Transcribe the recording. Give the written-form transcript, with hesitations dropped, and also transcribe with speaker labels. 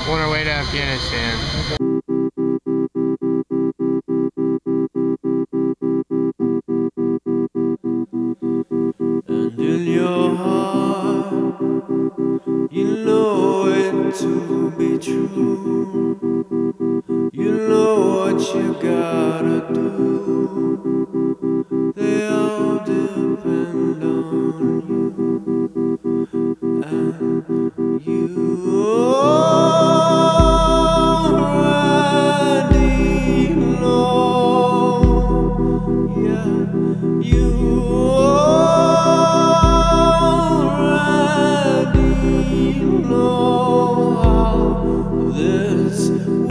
Speaker 1: on our way to Afghanistan.
Speaker 2: And in your heart, you know it to be true. You know what you gotta do. They all depend on you. And you already know. Yeah, you already know how this